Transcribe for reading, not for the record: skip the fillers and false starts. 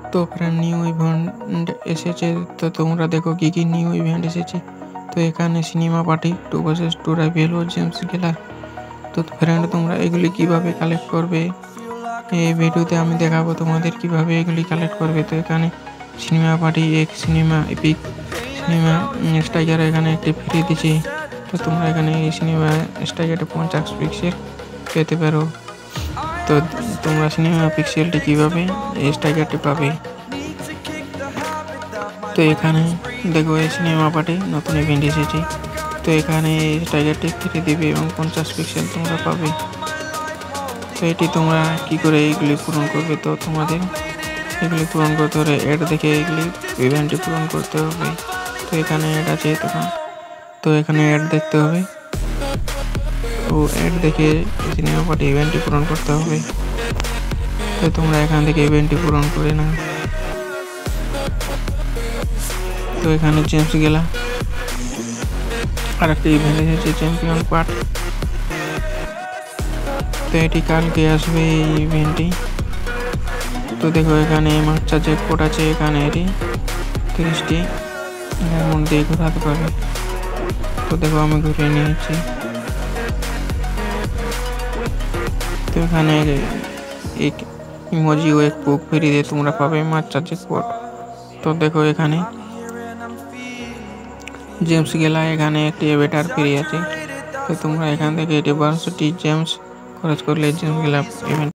তো friend new event এসেছে, তো তোমরা দেখো কি কি নিউ ইভেন্ট এসেছে। তো এখানে সিনেমা পার্টি 2 vs 2 রাইভেল ও জেমস গেলার। তো ফ্রেন্ড তোমরা এগুলি কিভাবে কালেক্ট করবে এই ভিডিওতে আমি দেখাবো তোমাদের কিভাবে এগুলি কালেক্ট করবে। তো এখানে সিনেমা পার্টি এক সিনেমা এপিক সিনেমা স্ট্রাইকার এখানে একটি ফ্রি দিচ্ছি। তো তোমরা এখানে এই সিনেমা স্ট্রাইকারটা 50 পিক্সেল পেতে পারো। তো তোমরা সিনেমা পিক্সেলটি কিভাবে এই স্ট্রাইকারটি পাবে। তো এখানে দেখো এই সিনেমা পার্টি নতুন ইভেন্ট এসেছে। তো এখানে এই স্ট্রাইকারটি ফ্রি দিবে এবং 50 পিক্সেল তোমরা পাবে। তো এটি তোমরা কি করে এইগুলি পূরণ করবে। তো তোমাদের এগুলি পূরণ করতে হলে অ্যাড দেখে এগুলি ইভেন্টটি পূরণ করতে হবে। তো এখানে অ্যাড আছে তখন, তো এখানে অ্যাড দেখতে হবে ও অ্যাড দেখে সিনেমা পার্টি ইভেন্টটি পূরণ করতে হবে। তো তোমরা এখান থেকে ইভেন্টটি পূরণ করে নাও। তো এখানে জেমস গেলা আর একটা ইভেন্ট এসেছে চ্যাম্পিয়ন পার্ট। তো এটি কালকে আসবে এই ইভেন্টটি। তো দেখো এখানে মাত্রা জ্যাকপট আছে, এখানে এটি 30টি এর মধ্যে ঘোরাতে পারবে। তো দেখো আমি ঘুরে নিয়েছি। তো এখানে এক ইমোজি ও এক বুক ফ্রি দিয়ে তোমরা পাবে মাত্রা জ্যাকপট। তো দেখো এখানে জেমস গেলা এখানে একটি এভেটার ফ্রি আছে। তো তোমরা এখান থেকে এটি 1200টি জেমস খরচ করলে জেমস গেলা ইভেন্ট